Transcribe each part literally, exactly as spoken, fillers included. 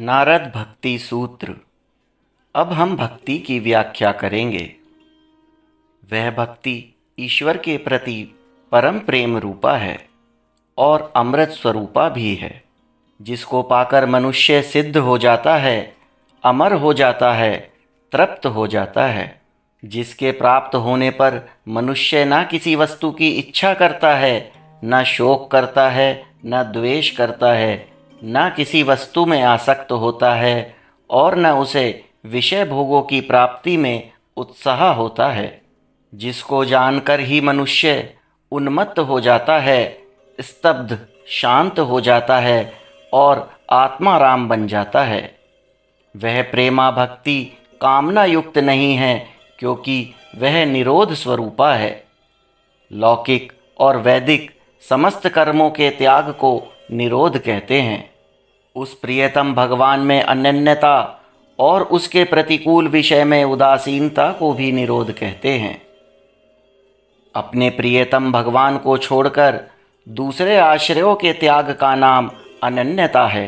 नारद भक्ति सूत्र। अब हम भक्ति की व्याख्या करेंगे। वह भक्ति ईश्वर के प्रति परम प्रेम रूपा है और अमृत स्वरूपा भी है, जिसको पाकर मनुष्य सिद्ध हो जाता है, अमर हो जाता है, तृप्त हो जाता है। जिसके प्राप्त होने पर मनुष्य न किसी वस्तु की इच्छा करता है, न शोक करता है, न द्वेष करता है, न किसी वस्तु में आसक्त होता है और न उसे विषय भोगों की प्राप्ति में उत्साह होता है। जिसको जानकर ही मनुष्य उन्मत्त हो जाता है, स्तब्ध शांत हो जाता है और आत्माराम बन जाता है। वह प्रेमा भक्ति कामना युक्त नहीं है, क्योंकि वह निरोध स्वरूपा है। लौकिक और वैदिक समस्त कर्मों के त्याग को निरोध कहते हैं। उस प्रियतम भगवान में अनन्यता और उसके प्रतिकूल विषय में उदासीनता को भी निरोध कहते हैं। अपने प्रियतम भगवान को छोड़कर दूसरे आश्रयों के त्याग का नाम अनन्यता है।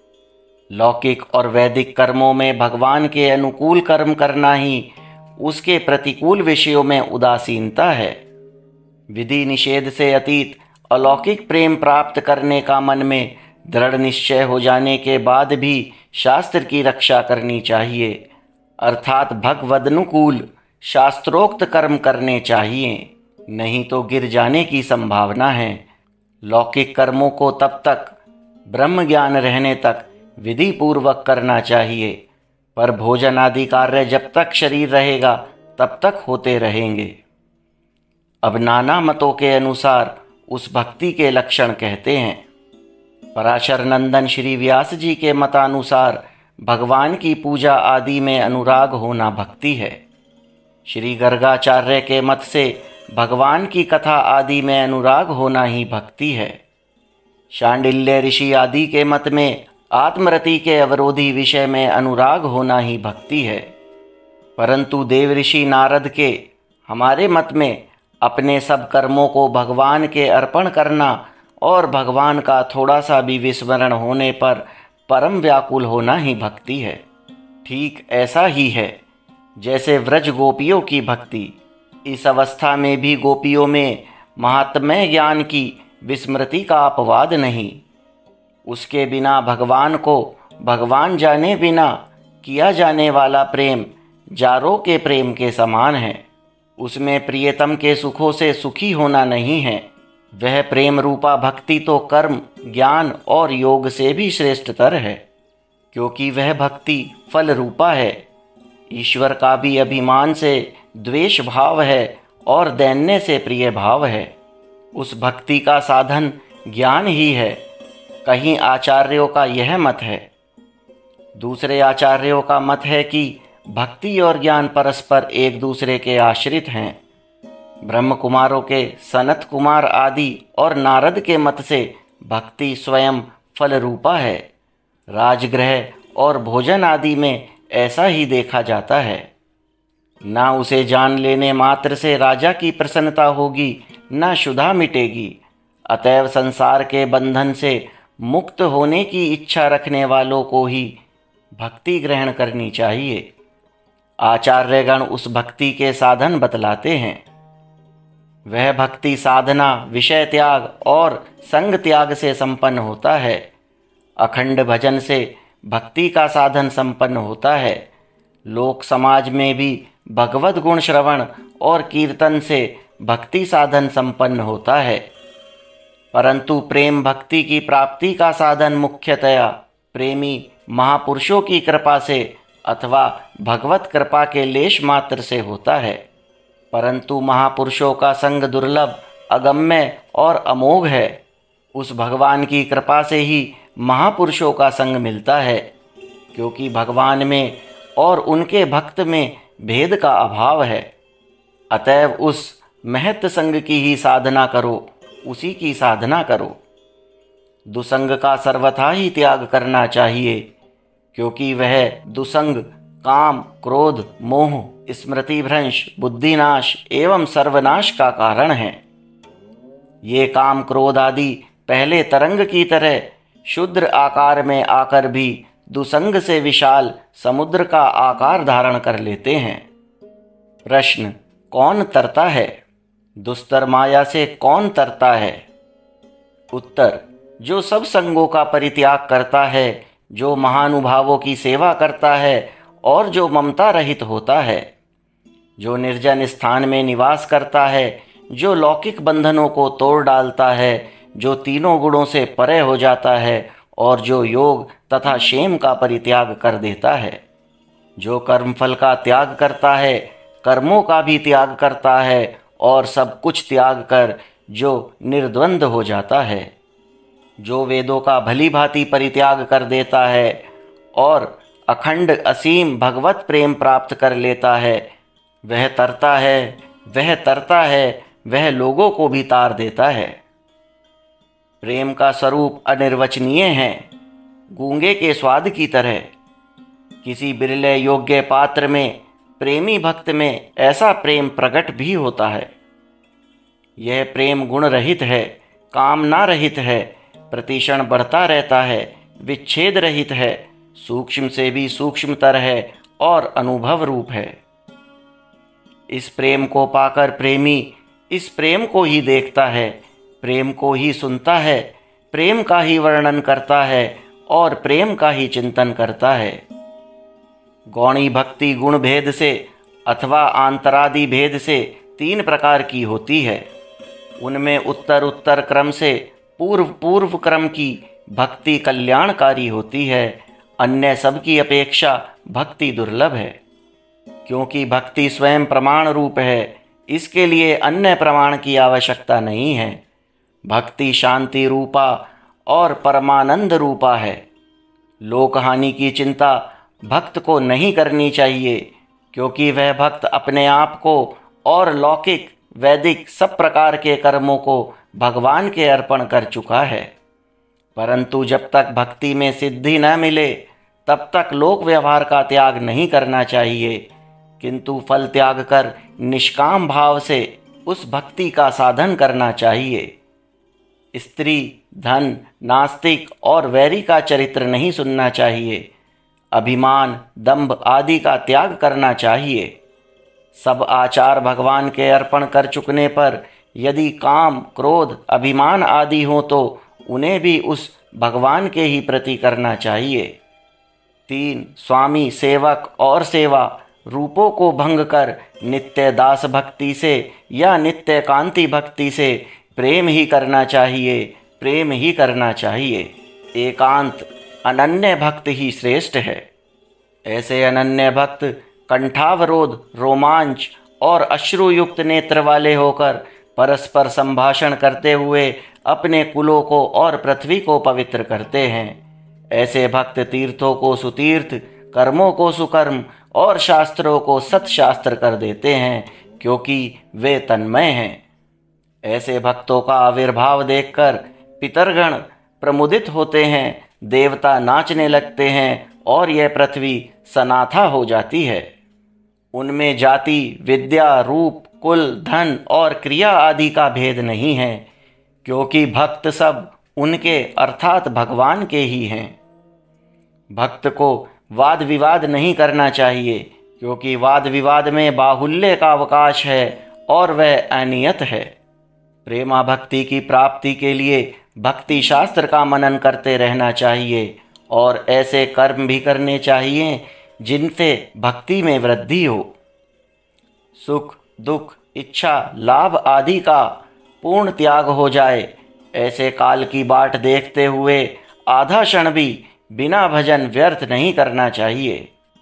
लौकिक और वैदिक कर्मों में भगवान के अनुकूल कर्म करना ही उसके प्रतिकूल विषयों में उदासीनता है। विधि निषेध से अतीत अलौकिक प्रेम प्राप्त करने का मन में दृढ़ निश्चय हो जाने के बाद भी शास्त्र की रक्षा करनी चाहिए, अर्थात भगवदनुकूल शास्त्रोक्त कर्म करने चाहिए, नहीं तो गिर जाने की संभावना है। लौकिक कर्मों को तब तक ब्रह्म ज्ञान रहने तक विधि पूर्वक करना चाहिए, पर भोजन आदि कार्य जब तक शरीर रहेगा तब तक होते रहेंगे। अब नाना मतों के अनुसार उस भक्ति के लक्षण कहते हैं। पराशर नंदन श्री व्यास जी के मतानुसार भगवान की पूजा आदि में अनुराग होना भक्ति है। श्री गर्गाचार्य के मत से भगवान की कथा आदि में अनुराग होना ही भक्ति है। शांडिल्य ऋषि आदि के मत में आत्मरति के अवरोधी विषय में अनुराग होना ही भक्ति है। परंतु देव ऋषि नारद के हमारे मत में अपने सब कर्मों को भगवान के अर्पण करना और भगवान का थोड़ा सा भी विस्मरण होने पर परम व्याकुल होना ही भक्ति है। ठीक ऐसा ही है जैसे व्रज गोपियों की भक्ति। इस अवस्था में भी गोपियों में महात्म्य ज्ञान की विस्मृति का अपवाद नहीं। उसके बिना भगवान को भगवान जाने बिना किया जाने वाला प्रेम जारों के प्रेम के समान है। उसमें प्रियतम के सुखों से सुखी होना नहीं है। वह प्रेम रूपा भक्ति तो कर्म, ज्ञान और योग से भी श्रेष्ठतर है, क्योंकि वह भक्ति फल रूपा है। ईश्वर का भी अभिमान से द्वेष भाव है और दैन्य से प्रिय भाव है। उस भक्ति का साधन ज्ञान ही है। कहीं आचार्यों का यह मत है। दूसरे आचार्यों का मत है कि भक्ति और ज्ञान परस्पर एक दूसरे के आश्रित हैं। ब्रह्म कुमारों के सनत कुमार आदि और नारद के मत से भक्ति स्वयं फल रूपा है। राजगृह और भोजन आदि में ऐसा ही देखा जाता है। ना उसे जान लेने मात्र से राजा की प्रसन्नता होगी, ना क्षुधा मिटेगी। अतएव संसार के बंधन से मुक्त होने की इच्छा रखने वालों को ही भक्ति ग्रहण करनी चाहिए। आचार्यगण उस भक्ति के साधन बतलाते हैं। वह भक्ति साधना विषय त्याग और संग त्याग से संपन्न होता है। अखंड भजन से भक्ति का साधन संपन्न होता है। लोक समाज में भी भगवत गुण श्रवण और कीर्तन से भक्ति साधन संपन्न होता है। परंतु प्रेम भक्ति की प्राप्ति का साधन मुख्यतया प्रेमी महापुरुषों की कृपा से अथवा भगवत कृपा के लेश मात्र से होता है। परंतु महापुरुषों का संग दुर्लभ, अगम्य और अमोघ है। उस भगवान की कृपा से ही महापुरुषों का संग मिलता है, क्योंकि भगवान में और उनके भक्त में भेद का अभाव है। अतएव उस महत् संग की ही साधना करो, उसी की साधना करो। दुसंग का सर्वथा ही त्याग करना चाहिए, क्योंकि वह दुसंग काम, क्रोध, मोह, स्मृति भ्रंश, बुद्धिनाश एवं सर्वनाश का कारण है। ये काम, क्रोध आदि पहले तरंग की तरह शुद्र आकार में आकर भी दुसंग से विशाल समुद्र का आकार धारण कर लेते हैं। प्रश्न, कौन तरता है? दुस्तर माया से कौन तरता है? उत्तर, जो सब संगों का परित्याग करता है, जो महानुभावों की सेवा करता है और जो ममता रहित होता है, जो निर्जन स्थान में निवास करता है, जो लौकिक बंधनों को तोड़ डालता है, जो तीनों गुणों से परे हो जाता है और जो योग तथा क्षेम का परित्याग कर देता है, जो कर्मफल का त्याग करता है, कर्मों का भी त्याग करता है और सब कुछ त्याग कर जो निर्द्वंद हो जाता है, जो वेदों का भली भांति परित्याग कर देता है और अखंड असीम भगवत प्रेम प्राप्त कर लेता है, वह तरता है, वह तरता है, वह लोगों को भी तार देता है। प्रेम का स्वरूप अनिर्वचनीय है, गूंगे के स्वाद की तरह। किसी बिरले योग्य पात्र में, प्रेमी भक्त में ऐसा प्रेम प्रकट भी होता है। यह प्रेम गुण रहित है, कामना रहित है, प्रतिक्षण बढ़ता रहता है, विच्छेद रहित है, सूक्ष्म से भी सूक्ष्मतर है और अनुभव रूप है। इस प्रेम को पाकर प्रेमी इस प्रेम को ही देखता है, प्रेम को ही सुनता है, प्रेम का ही वर्णन करता है और प्रेम का ही चिंतन करता है। गौणी भक्ति गुण भेद से अथवा आंतरादि भेद से तीन प्रकार की होती है। उनमें उत्तर उत्तर क्रम से पूर्व पूर्व क्रम की भक्ति कल्याणकारी होती है। अन्य सब की अपेक्षा भक्ति दुर्लभ है, क्योंकि भक्ति स्वयं प्रमाण रूप है, इसके लिए अन्य प्रमाण की आवश्यकता नहीं है। भक्ति शांति रूपा और परमानंद रूपा है। लोक हानि की चिंता भक्त को नहीं करनी चाहिए, क्योंकि वह भक्त अपने आप को और लौकिक वैदिक सब प्रकार के कर्मों को भगवान के अर्पण कर चुका है। परंतु जब तक भक्ति में सिद्धि न मिले, तब तक लोक व्यवहार का त्याग नहीं करना चाहिए, किंतु फल त्याग कर निष्काम भाव से उस भक्ति का साधन करना चाहिए। स्त्री, धन, नास्तिक और वैरी का चरित्र नहीं सुनना चाहिए। अभिमान, दंभ आदि का त्याग करना चाहिए। सब आचार भगवान के अर्पण कर चुकने पर यदि काम, क्रोध, अभिमान आदि हो तो उन्हें भी उस भगवान के ही प्रति करना चाहिए। तीन, स्वामी, सेवक और सेवा रूपों को भंग कर नित्य दास भक्ति से या नित्य कांति भक्ति से प्रेम ही करना चाहिए, प्रेम ही करना चाहिए। एकांत अनन्य भक्त ही श्रेष्ठ है। ऐसे अनन्य भक्त कंठावरोध, रोमांच और अश्रुयुक्त नेत्र वाले होकर परस्पर संभाषण करते हुए अपने कुलों को और पृथ्वी को पवित्र करते हैं। ऐसे भक्त तीर्थों को सुतीर्थ, कर्मों को सुकर्म और शास्त्रों को सत्शास्त्र कर देते हैं, क्योंकि वे तन्मय हैं। ऐसे भक्तों का आविर्भाव देखकर पितरगण प्रमुदित होते हैं, देवता नाचने लगते हैं और यह पृथ्वी सनाथा हो जाती है। उनमें जाति, विद्या, रूप, कुल, धन और क्रिया आदि का भेद नहीं है, क्योंकि भक्त सब उनके अर्थात भगवान के ही हैं। भक्त को वाद विवाद नहीं करना चाहिए, क्योंकि वाद विवाद में बाहुल्य का अवकाश है और वह अनियत है। प्रेमा भक्ति की प्राप्ति के लिए भक्ति शास्त्र का मनन करते रहना चाहिए और ऐसे कर्म भी करने चाहिए जिनसे भक्ति में वृद्धि हो। सुख, दुख, इच्छा, लाभ आदि का पूर्ण त्याग हो जाए, ऐसे काल की बाट देखते हुए आधा क्षण भी बिना भजन व्यर्थ नहीं करना चाहिए।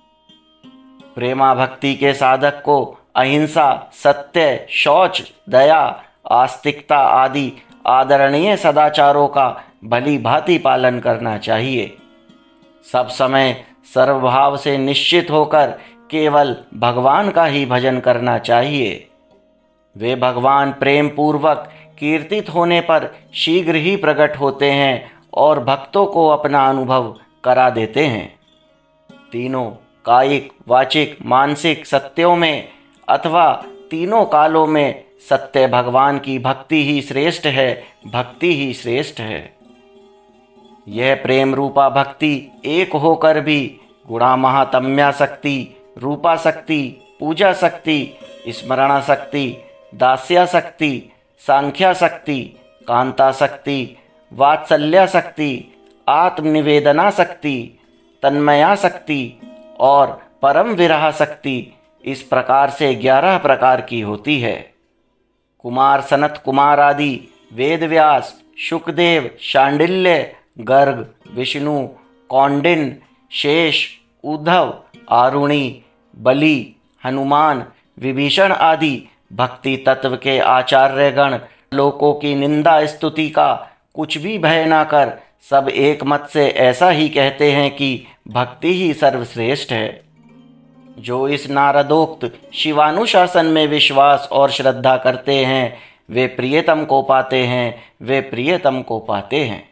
प्रेमा भक्ति के साधक को अहिंसा, सत्य, शौच, दया, आस्तिकता आदि आदरणीय सदाचारों का भली भांति पालन करना चाहिए। सब समय सर्वभाव से निश्चित होकर केवल भगवान का ही भजन करना चाहिए। वे भगवान प्रेम पूर्वक कीर्तित होने पर शीघ्र ही प्रकट होते हैं और भक्तों को अपना अनुभव करा देते हैं। तीनों कायिक, वाचिक, मानसिक सत्यों में अथवा तीनों कालों में सत्य भगवान की भक्ति ही श्रेष्ठ है, भक्ति ही श्रेष्ठ है। यह प्रेम रूपा भक्ति एक होकर भी गुणा महात्म्या शक्ति, रूपा शक्ति, पूजा शक्ति, स्मरण शक्ति, दास्या शक्ति, सांख्या शक्ति, कांता शक्ति, वात्सल्या शक्ति, आत्मनिवेदना शक्ति, तन्मया शक्ति और परम विरह शक्ति इस प्रकार से ग्यारह प्रकार की होती है। कुमार सनत कुमार आदि वेदव्यास, शुकदेव, शांडिल्य, गर्ग, विष्णु, कौंडिन, शेष, उद्धव, आरुणि, बलि, हनुमान, विभीषण आदि भक्ति तत्व के आचार्यगण लोकों की निंदा स्तुति का कुछ भी भय न कर सब एक मत से ऐसा ही कहते हैं कि भक्ति ही सर्वश्रेष्ठ है। जो इस नारदोक्त शिवानुशासन में विश्वास और श्रद्धा करते हैं वे प्रियतम को पाते हैं, वे प्रियतम को पाते हैं।